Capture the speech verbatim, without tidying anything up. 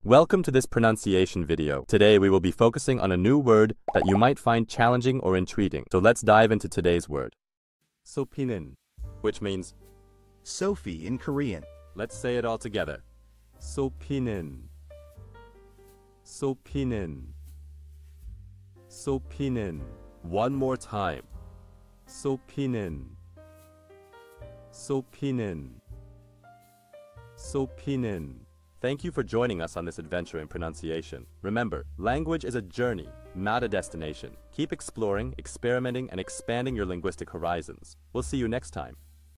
Welcome to this pronunciation video. Today we will be focusing on a new word that you might find challenging or intriguing. So let's dive into today's word. sopineun, which means Sophie in Korean. Let's say it all together. sopineun. sopineun. sopineun. One more time. sopineun. sopineun. sopineun. Thank you for joining us on this adventure in pronunciation. Remember, language is a journey, not a destination. Keep exploring, experimenting, and expanding your linguistic horizons. We'll see you next time.